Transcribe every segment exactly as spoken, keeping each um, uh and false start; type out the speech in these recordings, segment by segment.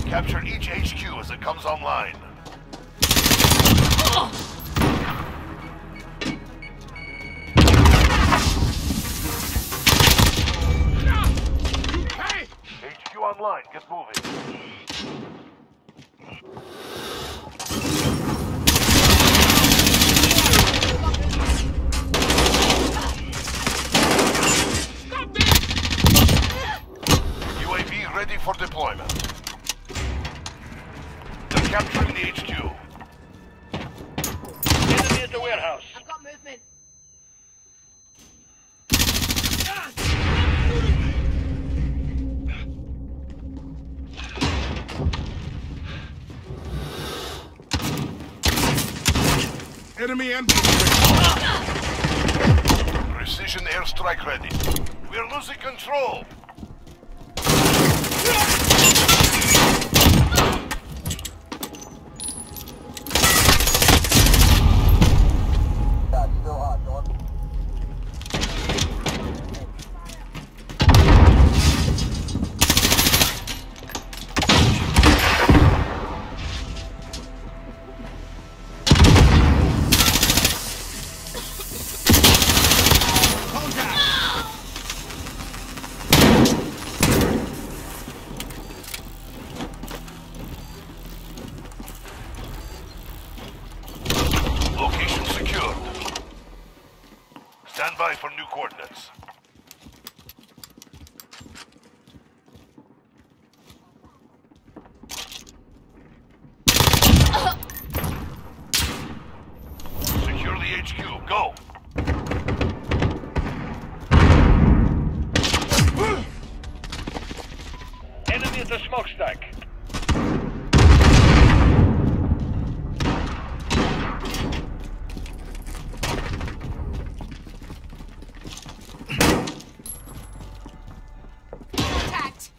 Capture each H Q as it comes online. H Q online, get moving. U A V ready for deployment. They're capturing the H Q. Enemy at the warehouse. I've got movement. Enemy and Precision airstrike ready. We're losing control. Location secured. Stand by for new coordinates. Secure the H Q. Go. Enemy at the smokestack. Contact.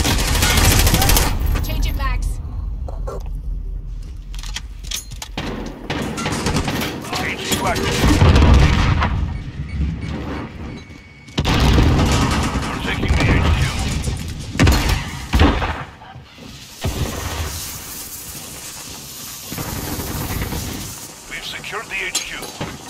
Change it, Max. H Q active. We're taking the H Q. We've secured the H Q.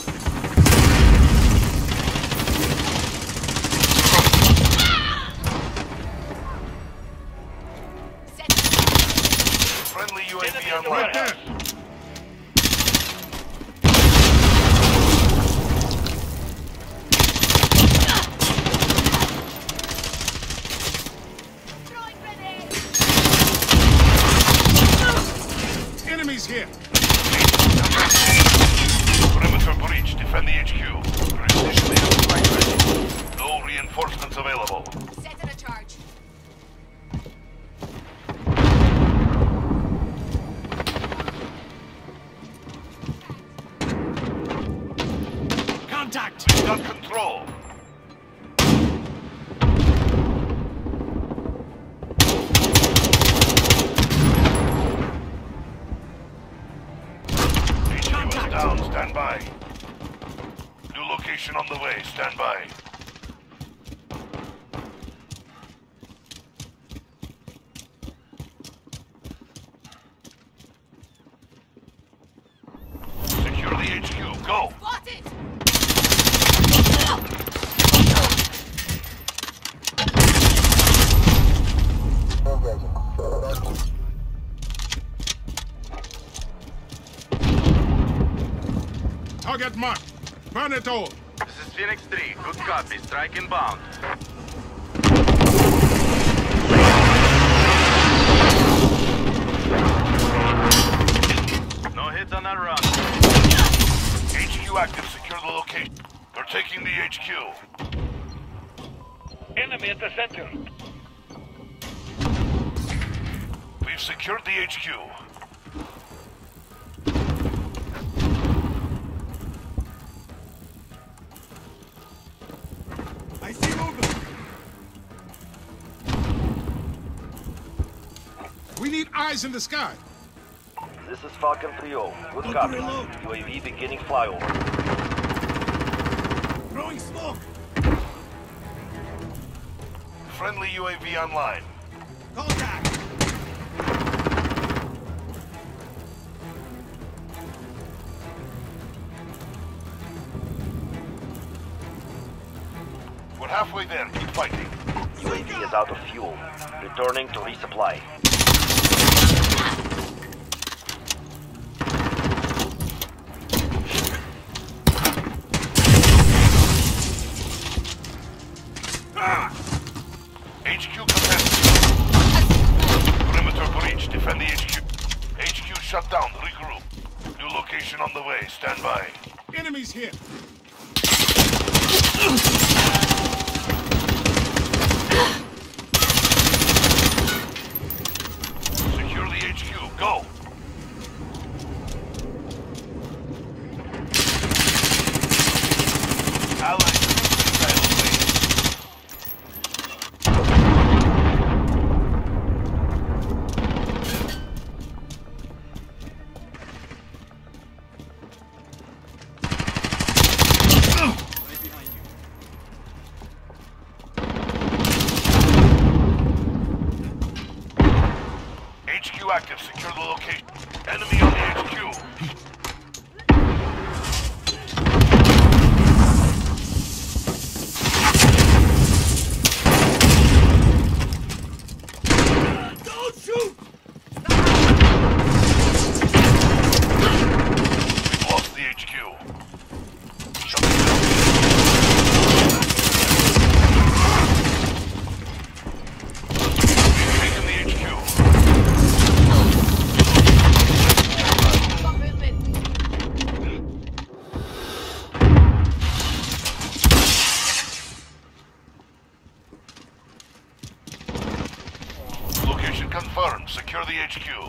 Set. Friendly U A Enemy V at the online. warehouse. Throwing grenade. enemies here. Perimeter breach. Defend the H Q. Precision airstrike ready. No reinforcements available. Set in a charge. Contact! We've got control. H Q is down. Stand by. New location on the way. Stand by. Secure the H Q. Go. Spotted. Target marked. Burn it all. This is Phoenix three. Good copy. Strike inbound. No hits on that run. H Q active. Secure the location. They're taking the H Q. Enemy at the center. We've secured the H Q. I see movement. We need eyes in the sky. This is Falcon three oh. Good Look, copy. reload. U A V beginning flyover. Throwing smoke. Friendly U A V online. Contact. halfway there. Keep fighting. U A V is out of fuel. Returning to resupply. H Q contested. Perimeter breach. Defend the H Q. H Q shut down. Regroup. New location on the way. Stand by. Enemies here. Secure the H Q. Go. Allied missile away. H Q active. Secure the location. Enemy on the H Q. Don't shoot! We've lost the H Q. Shut it down. We've taken the H Q. Got movement. Location confirmed. Secure the H Q.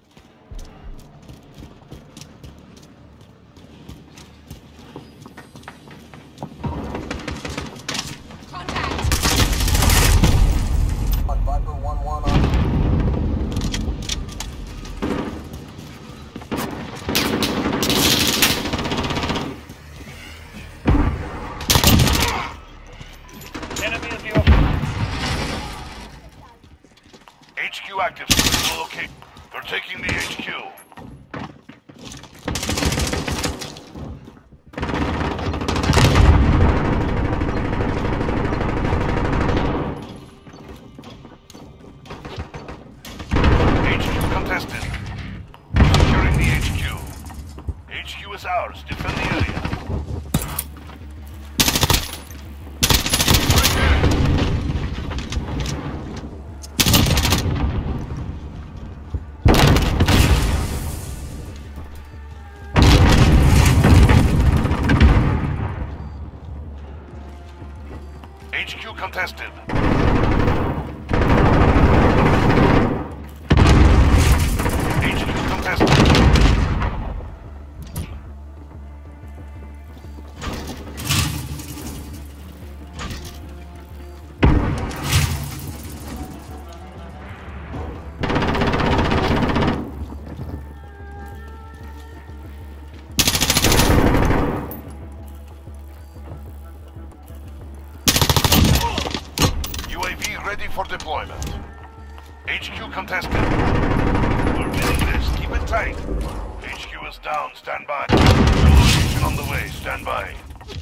Contact. Viper one one on. Enemy at the office. H Q active. Secure the location. They're taking the H Q. H Q contested. Securing the H Q. H Q is ours. Defend the area. H Q contested. H Q contested. U A V ready for deployment. H Q contested. We're winning this. Keep it tight. H Q is down. Stand by. New location on the way. Stand by.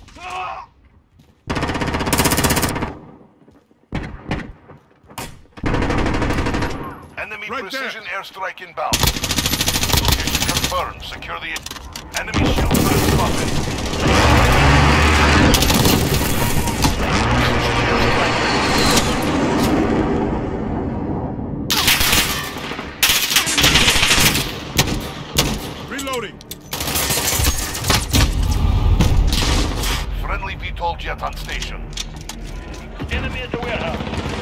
Enemy Right precision airstrike inbound. Location confirmed. Secure the enemy shelter spotted. Reloading. Friendly V TOL jet on station. Enemy at the warehouse.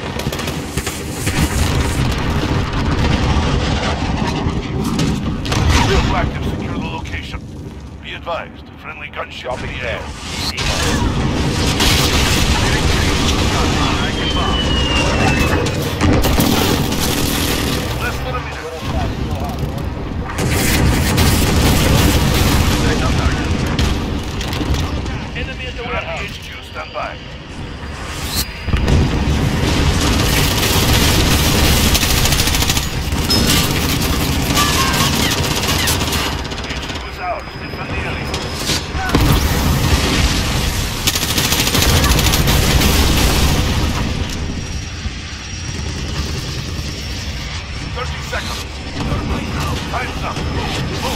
Still active. Secure the location. Be advised. Friendly gunship in the air. Less than a minute. Enemy at the You're at the warehouse. H Q. Stand by. H Q is ours. Defend the area. seconds. Time's up.